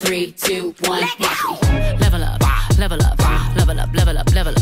3, 2, 1, Let go. level up, level up, level up, level up, level up.